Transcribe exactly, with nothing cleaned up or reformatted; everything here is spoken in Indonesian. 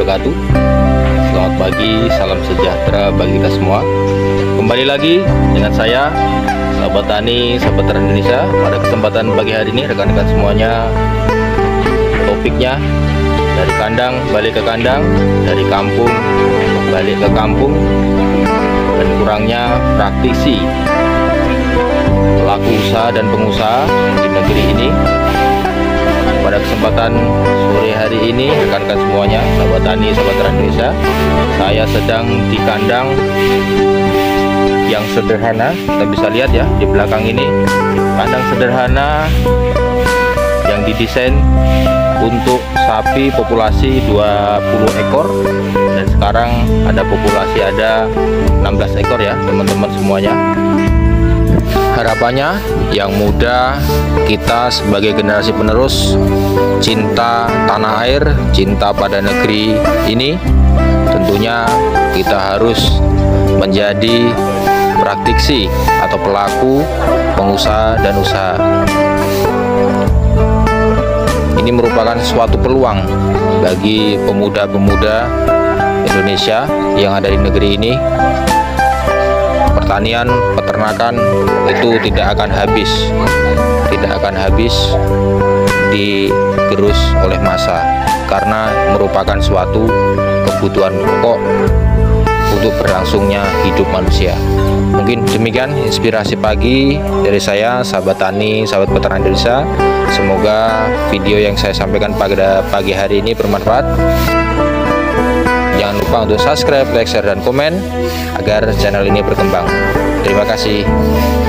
wabarakatuh. Selamat pagi, salam sejahtera bagi kita semua. Kembali lagi dengan saya, sahabat tani, sahabat ternak Indonesia. Pada kesempatan pagi hari ini, rekan-rekan semuanya, topiknya dari kandang balik ke kandang, dari kampung balik ke kampung, dan kurangnya praktisi pelaku usaha dan pengusaha di negeri ini. Pada kesempatan sore hari ini, rekan-rekan semuanya, sahabat tani, sahabat ternak Indonesia, saya sedang di kandang yang sederhana. Kita bisa lihat ya di belakang ini, kandang sederhana yang didesain untuk sapi populasi dua puluh ekor, dan sekarang ada populasi ada enam belas ekor ya teman-teman semuanya. Harapannya yang muda, kita sebagai generasi penerus cinta tanah air, cinta pada negeri ini, tentunya kita harus menjadi praktisi atau pelaku pengusaha dan usaha. Ini merupakan suatu peluang bagi pemuda-pemuda Indonesia yang ada di negeri ini. Pertanian, peternakan itu tidak akan habis, tidak akan habis digerus oleh massa, karena merupakan suatu kebutuhan pokok untuk berlangsungnya hidup manusia. Mungkin demikian inspirasi pagi dari saya, sahabat tani, sahabat peternak Indonesia. Semoga video yang saya sampaikan pada pagi hari ini bermanfaat. Jangan lupa untuk subscribe, like, share, dan komen agar channel ini berkembang. Terima kasih.